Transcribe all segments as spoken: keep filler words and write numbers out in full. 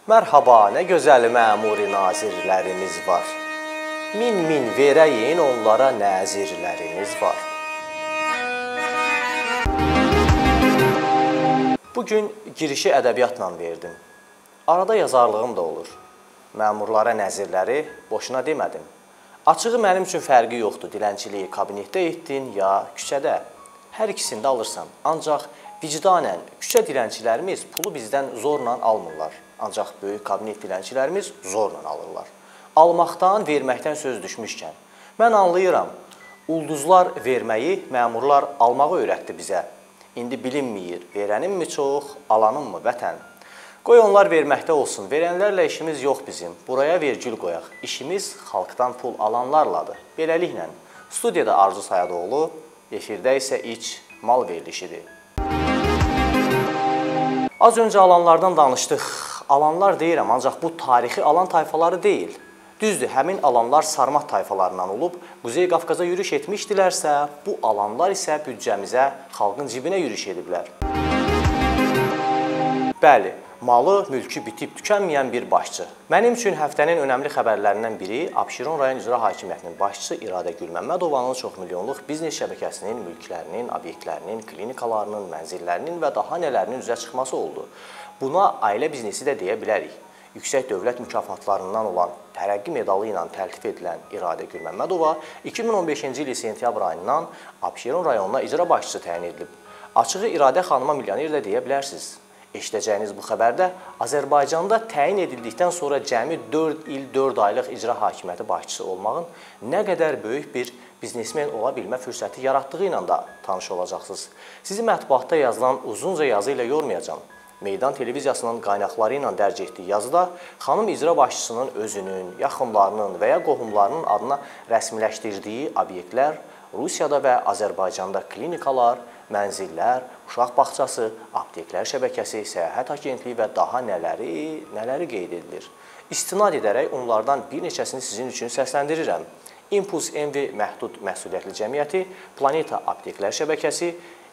Mərhaba, nə gözəl məmuri nazirlərimiz var. Min-min verəyin onlara nəzirlərimiz var. Bugün girişi ədəbiyyatla verdim. Arada yazarlığım da olur. Məmurlara nəzirləri boşuna demədim. Açığı mənim üçün fərqi yoxdur, dilənçiliyi kabinetdə etdin ya küçədə. Hər ikisini də alırsan, ancaq vicdanən küçə dilənçilərimiz pulu bizdən zorla almırlar. Ancaq böyük kabinet dilənçilərimiz zorla alırlar. Almaqdan, verməkdən söz düşmüşkən. Mən anlayıram, ulduzlar verməyi, məmurlar almağı öyrətdi bizə. İndi bilinməyir, verənin mi çox, alanın mı vətən? Qoy onlar verməkdə olsun, verənlərlə işimiz yox bizim. Buraya vergül qoyaq, işimiz xalqdan pul alanlarladır. Beləliklə, studiyada Arzu Sayadoğlu, efirdə isə iç mal verilişidir. Az öncə alanlardan danışdıq. Alanlar deyirəm, ancaq bu tarixi alan tayfaları deyil. Düzdür, həmin alanlar sarmat tayfalarından olub, Quzey Qafqaza yürüş etmişdilərsə, bu alanlar isə büdcəmizə, xalqın cibinə yürüş ediblər. Bəli, malı, mülkü bitib tükənməyən bir başçı. Mənim üçün həftənin önəmli xəbərlərindən biri Abşeron rayon İcra Hakimiyyətinin başçısı İradə Gülməmmədovanın çoxmilyonluq biznes şəbəkəsinin mülklərinin, obyektlərinin, klinikalarının, mənzillərinin və daha nələrinin üzə çıxması oldu. Buna ailə biznesi də deyə bilərik. Yüksək dövlət mükafatlarından olan tərəqqi medalı ilə təltif edilən İradə Gülməmmədova iki min on beşinci il sentyabr ayından Abşeron rayonuna icra başçısı təyin edilib. Açığı İradə xanıma milyoner də deyə bilərsiniz. Eşidəcəyiniz bu xəbərdə Azərbaycanda təyin edildikdən sonra cəmi dörd il dörd aylıq icra hakimiyyəti başçısı olmağın nə qədər böyük bir biznesmen ola bilmə fürsəti yaratdığı ilə da tanış olacaqsınız. Sizi mətbuatda yazılan uzunca yazı ilə yormayacağım. Meydan televiziyasının qaynaqları ilə dərc etdiyi yazıda xanım icra başçısının özünün, yaxınlarının və ya qohumlarının adına rəsmiləşdirdiyi obyektlər Rusiyada və Azərbaycanda klinikalar, mənzillər, uşaq bağçası, apteklər şəbəkəsi, səyahət agentliyi və daha nələri, nələri qeyd edilir. İstinad edərək onlardan bir neçəsini sizin üçün səsləndirirəm. Impuls M V Məhdud Məsuliyyətli Cəmiyyəti, Planeta apteklər şəbəkəsi,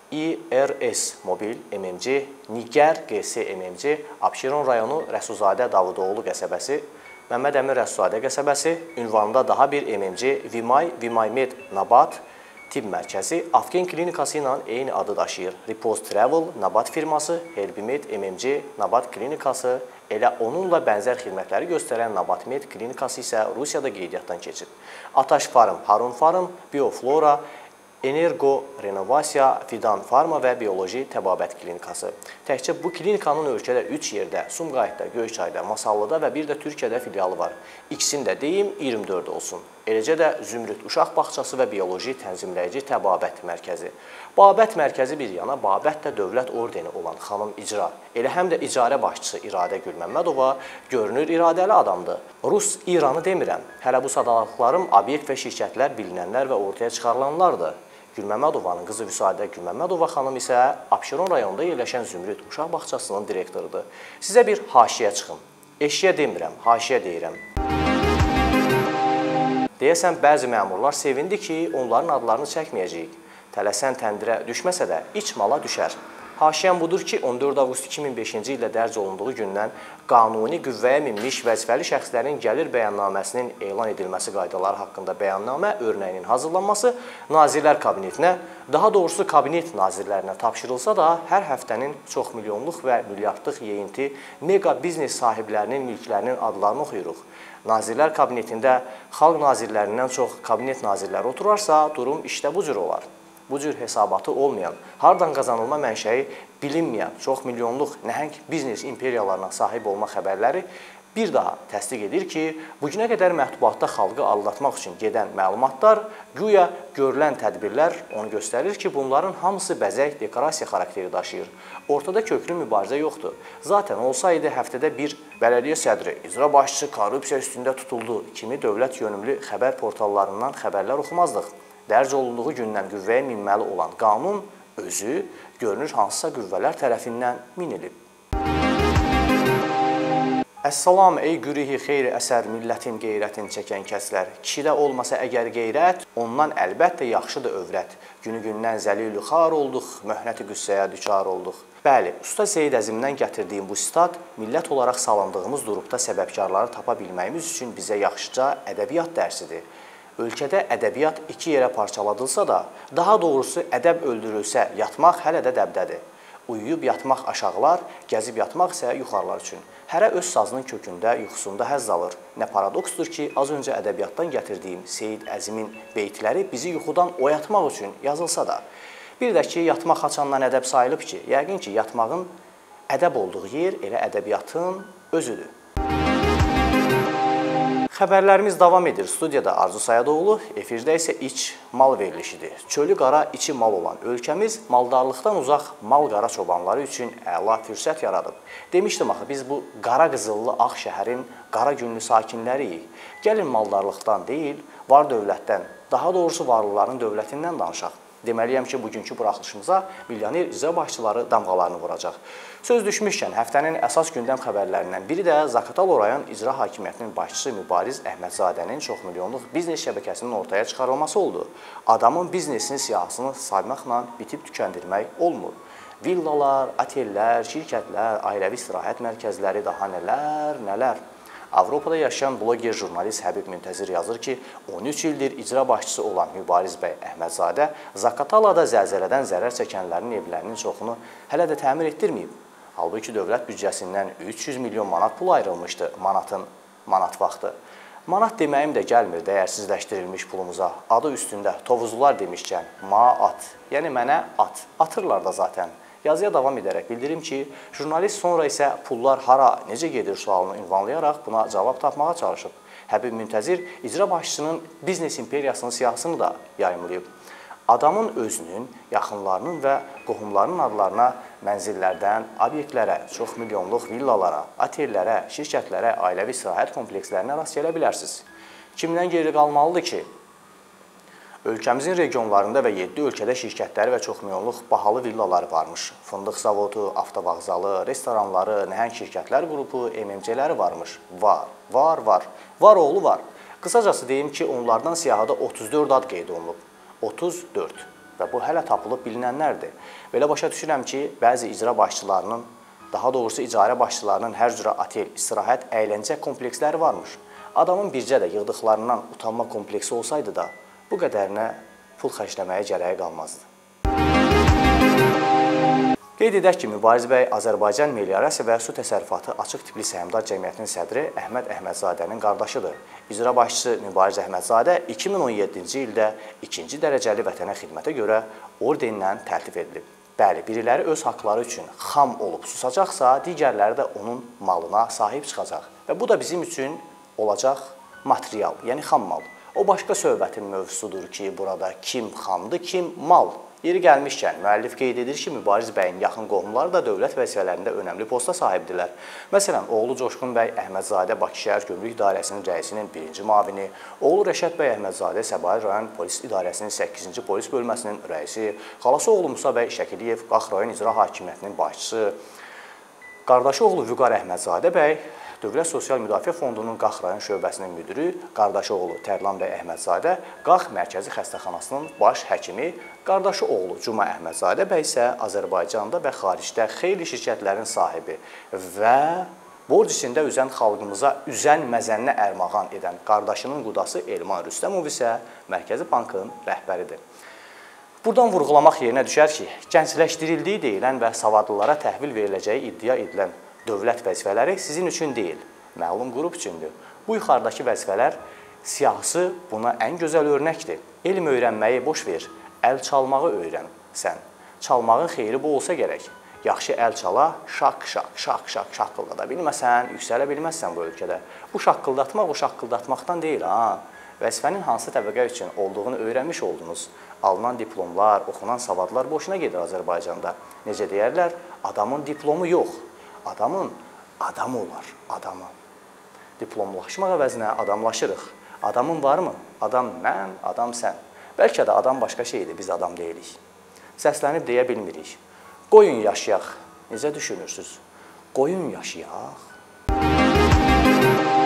İ R S Mobil M M C, Niger G S M M C, Abşeron rayonu Rəsuzadə Davudoğlu qəsəbəsi, Məmməd Əmin Rəsuzadə qəsəbəsi, ünvanında daha bir M M C, Vimay, Vimaymed Nabat Tibb Mərkəzi, Afgen klinikası ilə eyni adı daşıyır. Ripost Travel, Nabat firması, Herbimed M M C, Nabat klinikası, elə onunla bənzər xidmətləri göstərən Nabatmed klinikası isə Rusiyada qeydiyyatdan keçib. Ataş Farm, Harun Farm, Bioflora, Energo Renovasiya, Fidan Farma və Bioloji Təbabət klinikası. Təkcə bu klinikanın ölkədə üç yerdə, Sumqayıtda, Göyçayda, Masallıda və bir də Türkiyədə filialı var. İkisini də deyim, iyirmi dörd olsun. Eləcə də Zümrüd Uşaq Bağçası və Bioloji Tənzimləyici Təbabət Mərkəzi. Babət mərkəzi bir yana, Babət də dövlət ordeni olan xanım icra, elə həm də icarə başçısı İradə Gülməmmədova görünür iradəli adamdır. Rus İranı demirəm, hələ bu sadalıqlarım obyekt və şirkətlər bilinənlər və ortaya çıxarılanlardır. Gülməmmədovanın qızı Vüsadə Gülməmmədova xanım isə Abşeron rayonunda yerləşən Zümrüd Uşaq Bağçasının direktorudur. Sizə bir haşiyə çıxım. Eşiyə demirəm, haşiyə deyirəm. Deyəsən, bəzi məmurlar sevindi ki, onların adlarını çəkməyəcəyik. Tələsən təndirə düşməsə də iç mala düşər. Haşiyəm budur ki, on dörd avqust iki min beşinci ildə dərc olunduğu gündən qanuni qüvvəyə minmiş vəzifəli şəxslərin gəlir bəyannaməsinin elan edilməsi qaydaları haqqında bəyannamə örnəyinin hazırlanması Nazirlər Kabinetinə, daha doğrusu kabinet nazirlərinə tapşırılsa da, hər həftənin çox milyonluq və milyardlıq yeyinti mega biznes sahiblərinin mülklərinin adlarını oxuyuruq. Nazirlər Kabinetində xalq nazirlərindən çox kabinet nazirləri oturarsa, durum işdə bu cür olar. Bu cür hesabatı olmayan, hardan qazanılma mənşəyi bilinməyən, çox milyonluq nəhəng biznes imperiyalarına sahib olma xəbərləri bir daha təsdiq edir ki, bugünə qədər mətbuatda xalqı aldatmaq üçün gedən məlumatlar, güya görülən tədbirlər onu göstərir ki, bunların hamısı bəzək, dekorasiya xarakteri daşıyır. Ortada köklü mübarizə yoxdur. Zaten olsaydı həftədə bir bələdiyyə sədri, icra başçısı korrupsiya üstündə tutuldu kimi dövlət yönümlü xəbər portallarından xəbərlər oxumazdıq. Dərc olunduğu gündən qüvvəyə minməli olan qanun özü görünür hansısa qüvvələr tərəfindən minilib. Əssalam ey gürihi xeyri əsər millətin qeyrətin çəkən kəslər. Kişidə olmasa əgər qeyrət, ondan əlbəttə yaxşıdır övrət. Günü gündən zəlilü xar olduq, möhnəti qüssəyə düçar olduq. Bəli, Usta Seyid Əzimdən gətirdiyim bu sitat millət olaraq salındığımız durubda səbəbkarları tapa bilməyimiz üçün bizə yaxşıca ədəbiyyat dərsidir. Ölkədə ədəbiyyat iki yerə parçaladılsa da, daha doğrusu ədəb öldürülsə yatmaq hələ də dəbdədir. Uyuyub yatmaq aşağılar, gəzib yatmaq isə yuxarılar üçün. Hərə öz sazının kökündə, yuxusunda həzz alır. Nə paradoksdur ki, az öncə ədəbiyyatdan gətirdiyim Seyid Əzimin beytləri bizi yuxudan oyatmaq üçün yazılsa da, bir də ki, yatmaq haçandan ədəb sayılıb ki, yəqin ki, yatmağın ədəb olduğu yer elə ədəbiyyatın özüdür. Xəbərlərimiz davam edir. Studiyada Arzu Sayadoğlu, efirdə isə iç mal verilişidir. Çölü qara, içi mal olan ölkəmiz maldarlıqdan uzaq mal-qara çobanları üçün əla fürsət yaradıb. Demişdim axı, biz bu qara qızıllı ağ şəhərin qara günlü sakinləriyik. Gəlin maldarlıqdan deyil, var dövlətdən, daha doğrusu varlıların dövlətindən danışaq. Deməliyəm ki, bugünkü buraxılışımıza milyoner icra başçıları damğalarını vuracaq. Söz düşmüşkən, həftənin əsas gündəm xəbərlərindən biri də Zaqatala rayon icra hakimiyyətinin başçısı Mübariz Əhmədzadənin çoxmilyonluq biznes şəbəkəsinin ortaya çıxarılması oldu. Adamın biznesinin siyahısını saymaqla bitib tükəndirmək olmur. Villalar, otellər, şirkətlər, ailəvi istirahət mərkəzləri, daha nələr, nələr. Avropada yaşayan bloger jurnalist Həbib Müntəzir yazır ki, on üç ildir icra başçısı olan Mübariz bəy Əhmədzadə Zaqatalada zəlzələdən zərər çəkənlərin evlərinin çoxunu hələ də təmir etdirməyib. Halbuki dövlət büdcəsindən üç yüz milyon manat pul ayrılmışdı manatın manat vaxtı. Manat deməyim də gəlmir dəyərsizləşdirilmiş pulumuza. Adı üstündə tovuzlular demişkən, ma-at, yəni mənə at, atırlar da zaten. Yazıya davam edərək bildirim ki, jurnalist sonra isə pullar hara, necə gedir sualını ünvanlayaraq buna cavab tapmağa çalışıb. Həbib Müntəzir icra başçısının biznes imperiyasının siyahısını da yayımlayıb. Adamın özünün, yaxınlarının və qohumlarının adlarına mənzillərdən obyektlərə, çox milyonluq villalara, otellərə, şirkətlərə, ailəvi istirahət komplekslərinə rast gələ bilərsiniz. Kimdən geri qalmalıdır ki, ölkəmizin regionlarında və yeddi ölkədə şirkətləri və çoxmilyonluq bahalı villaları varmış. Fındıq zavodu, avtovağzalı, restoranları, nəhəng şirkətlər qrupu, M M C-ləri varmış. Var, var, var. Var oğlu var. Qısacası deyim ki, onlardan siyahıda otuz dörd ad qeyd olunub. otuz dörd. Və bu hələ tapılıb bilinənlərdir. Belə başa düşürəm ki, bəzi icra başçılarının, daha doğrusu icarə başçılarının hər cürə otel, istirahət, əyləncə kompleksləri varmış. Adamın bircə də yığdıqlarından utanma kompleksi olsaydı da, bu qədərinə pul xərcləməyə gərəyi qalmazdı. Qeyd edək ki, Mübariz bəy Azərbaycan Meliorasiya və Su Təsərrüfatı Açıq Tipli Səhmdar Cəmiyyətinin sədri Əhməd Əhmədzadənin qardaşıdır. İcra başçısı Mübariz Əhmədzadə iki min on yeddinci ildə ikinci dərəcəli vətənə xidmətə görə ordenlə təltif edilib. Bəli, biriləri öz haqları üçün xam olub susacaqsa, digərləri də onun malına sahib çıxacaq. Və bu da bizim üçün olacaq material, yəni xam mal. O başqa söhbətin mövzusudur ki, burada kim xamdır, kim mal. Yeri gəlmişkən, müəllif qeyd edir ki, Mübariz bəyin yaxın qohumları da dövlət vəzifələrində önəmli posta sahibdirlər. Məsələn, oğlu Coşqun bəy Əhmədzadə Bakı şəhər Gömrük İdarəsinin rəisinin birinci müavini, oğlu Rəşad bəy Əhmədzadə Səbail rayon polis idarəsinin səkkizinci polis bölməsinin rəisi, xalası oğlu Musa bəy Şəkiliyev Qax rayon icra hakimiyyətinin başçısı, qardaşı oğlu Vüqar Əhmədzadə bəy Dövlət Sosial Müdafiə Fondunun Qax rayon şöbəsinin müdürü, qardaşı oğlu Tərlan bəy Əhmədzadə Qax Mərkəzi Xəstəxanasının baş həkimi, qardaşı oğlu Cuma Əhmədzadə bəy isə Azərbaycanda və xaricdə xeyli şirkətlərin sahibi və borc içində üzən xalqımıza üzən məzənnə ərmağan edən qardaşının qudası Elman Rüstəmov isə Mərkəzi Bankın rəhbəridir. Buradan vurğulamaq yerinə düşər ki, gəncləşdirildiyi deyilən və savadlılara təhvil veriləcəyi iddia edilən dövlət vəzifələri sizin üçün deyil, məlum qrup üçündür. Bu yuxarıdakı vəzifələr siyahısı buna ən gözəl örnəkdir. Elm öyrənməyi boş ver, əl çalmağı öyrən sən. Çalmağın xeyri bu olsa gərək. Yaxşı əl çala, şaq, şaq, şaq, şaq, şaqqıldada bilməsən, yüksələ bilməzsən bu ölkədə. Bu şaqqıldatmaq o şaqqıldatmaqdan deyil, ha. Vəzifənin hansı təbəqə üçün olduğunu öyrənmiş oldunuz. Alınan diplomlar, oxunan savadlar boşuna gedir Azərbaycanda. Necə deyərlər? Adamın diplomu yox. Adamın adamı olar, adamı. Diplomlaşmaq əvəzinə adamlaşırıq. Adamın varmı? Adam mən, adam sən. Bəlkə də adam başqa şeydir, biz adam deyilik. Səslənib deyə bilmirik. Qoyun yaşayaq. Necə düşünürsünüz? Qoyun yaşayaq.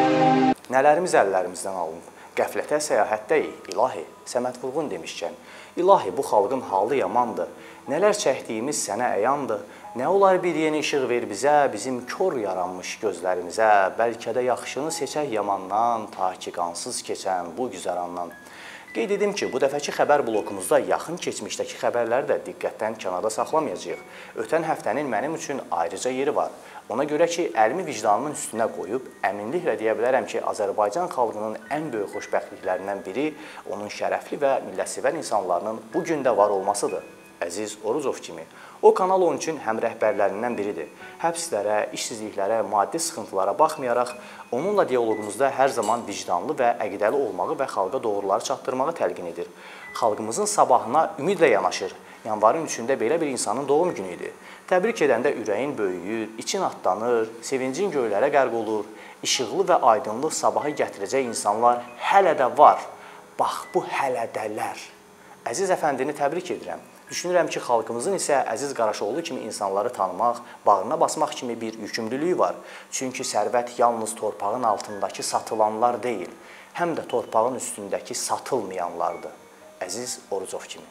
Nələrimiz əllərimizdən alınıb? Qəflətə səyahətdəyik, ilahi, Səməd Vurğun demişkən. İlahi, bu xalqın halı yamandır. Nələr çəkdiyimiz sənə əyandır. Nə olar bir yeni işıq ver bizə, bizim kör yaranmış gözlərimizə. Bəlkə də yaxşını seçək yamandan, ta ki qansız keçən bu güzərandan. Qeyd edim ki, bu dəfəki xəbər blokumuzda yaxın keçmişdəki xəbərləri də diqqətdən kənarda saxlamayacağıq. Ötən həftənin mənim üçün ayrıca yeri var. Ona görə ki, əlimi vicdanımın üstünə qoyub, əminliklə deyə bilərəm ki, Azərbaycan xalqının ən böyük xoşbəxtliklərindən biri onun şərəfli və millətsevər insanlarının bu gündə var olmasıdır. Əziz Orucov kimi. O kanal onun üçün həm rəhbərlərindən biridir. Həbslərə, işsizliklərə, maddi sıxıntılara baxmayaraq, onunla diyaloqumuzda hər zaman vicdanlı və əqidəli olmağı və xalqa doğruları çatdırmağı təlqin edir. Xalqımızın sabahına ümidlə yanaşır. Yanvarın üçündə belə bir insanın doğum günü idi. Təbrik edəndə ürəyin böyüyür, için atlanır, sevincin göylərə qərq olur. İşıqlı və aydınlıq sabahı gətirəcək insanlar hələ də var. Bax, bu hələ dələr. Əziz əfəndini təbrik edirəm. Düşünürəm ki, xalqımızın isə Əziz Qaraşoğlu kimi insanları tanımaq, bağrına basmaq kimi bir yükümlülüyü var. Çünki sərvət yalnız torpağın altındakı satılanlar deyil, həm də torpağın üstündəki satılmayanlardır. Əziz Orucov kimi.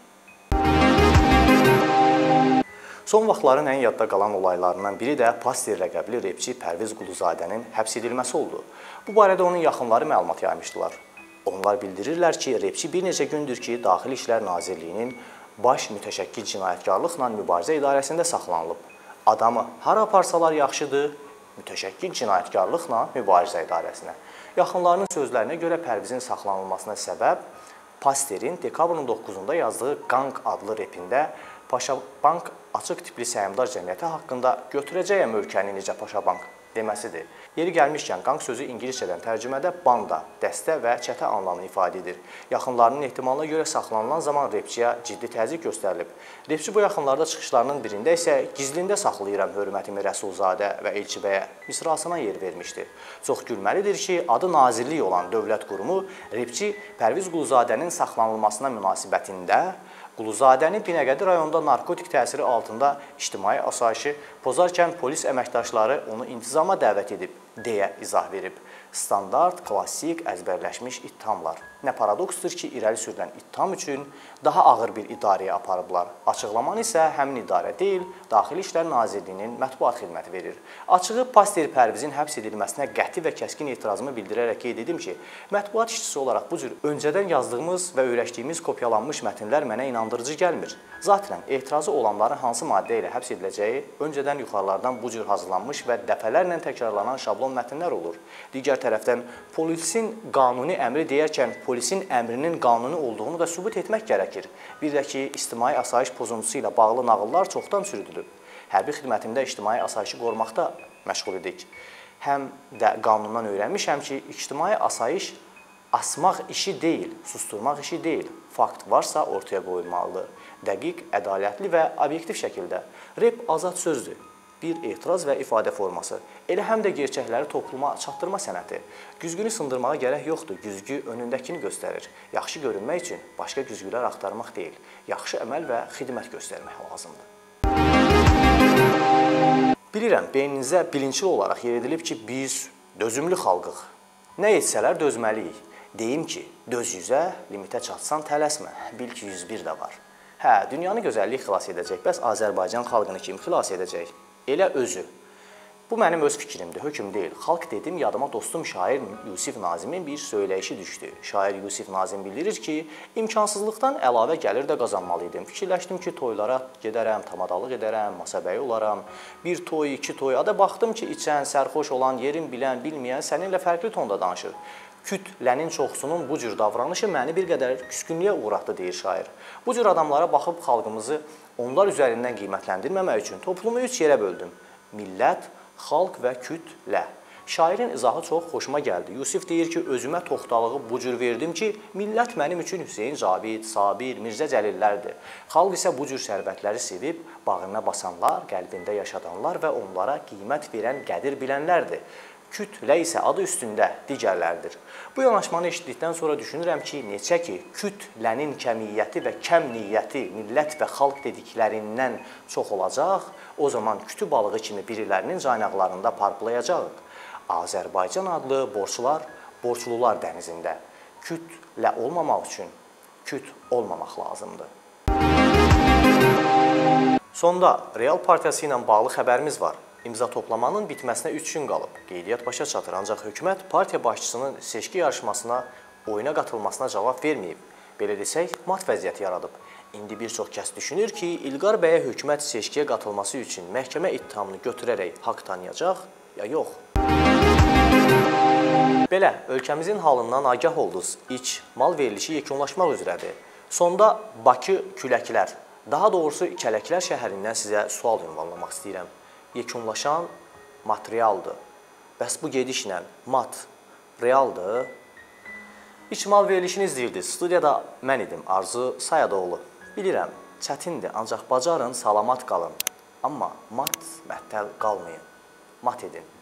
Son vaxtların ən yadda qalan olaylarından biri də Pastir rəqəbli repçi Pərviz Quluzadənin həbs edilməsi oldu. Bu barədə onun yaxınları məlumat yaymışdılar. Onlar bildirirlər ki, repçi bir neçə gündür ki, Daxili İşlər Nazirliyinin Baş Mütəşəkkil Cinayətkarlıqla Mübarizə İdarəsində saxlanılıb. Adamı hara aparsalar yaxşıdır, Mütəşəkkil Cinayətkarlıqla Mübarizə İdarəsinə. Yaxınlarının sözlərinə görə Pərvizin saxlanılmasına səbəb Pastir'in dekabrın doqquzunda yazdığı Qanq adlı repində Paşabank açıq tipli səhmdar cəmiyyəti haqqında götürəcəyəm ölkəni necə Paşabank deməsidir. Yeri gəlmişkən, qanq sözü ingiliscədən tərcümədə banda, dəstə və çətə anlamını ifadə edir. Yaxınlarının ehtimalına görə saxlanılan zaman repçiyə ciddi təzyiq göstərilib. Repçi bu yaxınlarda çıxışlarının birində isə gizlində saxlayıram hörmətimi Rəsulzadə və Elçibəyə misrasına yer vermişdir. Çox gülməlidir ki, adı nazirlik olan dövlət qurumu repçi Pərviz Quluzadənin saxlanılmasına münasibətində Quluzadəni Binəqədi rayonunda narkotik təsiri altında ictimai asayişi pozarkən polis əməkdaşları onu intizama dəvət edib, deyə izah verib. Standart, klassik, əzbərləşmiş ittihamlar. Nə paradoksdur ki, irəli sürülən ittiham üçün daha ağır bir idarəyə aparıblar. Açıqlamanı isə həmin idarə deyil, Daxili İşlər Nazirliyinin mətbuat xidməti verir. Açığı Pastir Pərvizin həbs edilməsinə qəti və kəskin etirazımı bildirərək qeyd edim ki, mətbuat işçisi olaraq bu cür öncədən yazdığımız və öyrəşdiyimiz kopyalanmış mətnlər mənə inandırıcı gəlmir. Zaten etirazı olanların hansı maddə ilə həbs ediləcəyi öncədən yuxarılardan bu cür hazırlanmış və dəfələrlə təkrarlanan şablon mətnlər olur. Digər tərəfdən polisin qanuni əmri deyərkən polisin əmrinin qanuni olduğunu da sübut etmək gərəkir. Bir də ki, ictimai asayiş pozuntusu ilə bağlı nağıllar çoxdan çürüdülüb. Hərbi xidmətimdə ictimai asayişi qorumaqda məşğul idik. Həm də qanundan öyrənmişəm ki, ictimai asayiş asmaq işi deyil, susturmaq işi deyil. Fakt varsa ortaya qoyulmalıdır. Dəqiq, ədalətli və obyektiv şəkildə. Rep azad sözdür. Bir etiraz və ifadə forması. Elə həm də gerçəkləri topluma çatdırma sənəti. Güzgünü sındırmağa gərək yoxdur. Güzgü önündəkini göstərir. Yaxşı görünmək üçün başqa güzgülər axtarmaq deyil. Yaxşı əməl və xidmət göstərmək lazımdır. Bilirəm, beyninizə bilinçli olaraq yer edilib ki, biz dözümlü xalqıq. Nə etsələr dözməliyik. Deyim ki, döz yüzə, limitə çatsan tələsmə. Bil ki, yüz bir də var. Hə, dünyanı gözəllik xilas edəcək, bəs Azərbaycan xalqını kim xilas edəcək? Elə özü. Bu mənim öz fikrimdir, hökm deyil. Xalq dedim, yadıma dostum şair Yusif Nazimin bir söyləyişi düşdü. Şair Yusif Nazim bildirir ki, imkansızlıqdan əlavə gəlir də qazanmalıydım. Fikirləşdim ki, toylara gedərəm, tamadalıq edərəm, masabəyi olaram. Bir toy, iki toy. Ada baxdım ki, içən, sərxoş olan, yerin bilən, bilməyən səninlə fərqli tonda danışır. Kütlənin çoxsunun bu cür davranışı məni bir qədər küskünlüyə uğratdı, deyir şair. Bu cür adamlara baxıb xalqımızı onlar üzərindən qiymətləndirməmək üçün toplumu üç yerə böldüm. Millət, xalq və kütlə. Şairin izahı çox xoşuma gəldi. Yusif deyir ki, özümə toxtalığı bu cür verdim ki, millət mənim üçün Hüseyin Cavid, Sabir, Mirzə Cəlillərdir. Xalq isə bu cür sərvətləri sevib, bağrına basanlar, qəlbində yaşadanlar və onlara qiymət verən, qədir bilənlərdir. Kütlə isə adı üstündə digərlərdir. Bu yanaşmanı eşitdikdən sonra düşünürəm ki, neçə ki, kütlənin kəmiyyəti və kəm niyyəti millət və xalq dediklərindən çox olacaq, o zaman kütü balığı kimi birilərinin caynaqlarında parplayacaq. Azərbaycan adlı borçlular, borçlular dənizində kütlə olmamaq üçün küt olmamaq lazımdır. Sonda Real partiyası ilə bağlı xəbərimiz var. İmza toplamanın bitməsinə üç gün qalıb. Qeydiyyat başa çatır, ancaq hökumət partiya başçısının seçki yarışmasına oyuna qatılmasına cavab verməyib. Belə desək, mat vəziyyəti yaradıb. İndi bir çox kəs düşünür ki, İlqar bəyə hökumət seçkiyə qatılması üçün məhkəmə ittihamını götürərək haqq tanıyacaq, ya yox. Belə, ölkəmizin halından agah oldunuz. İç, mal verilişi yekunlaşmaq üzrədir. Sonda Bakı Küləklər, daha doğrusu Kələklər şəhərindən sizə sual ünvanlamaq istəyirəm. Yekunlaşan materialdır. Bəs bu gedişlə mat realdır? İç mal verilişini izləyirdiniz. Studiyada mən idim, Arzu Sayadoğlu. Bilirəm, çətindir, ancaq bacarın, salamat qalın. Amma mat məhtəl qalmayın. Mat edin.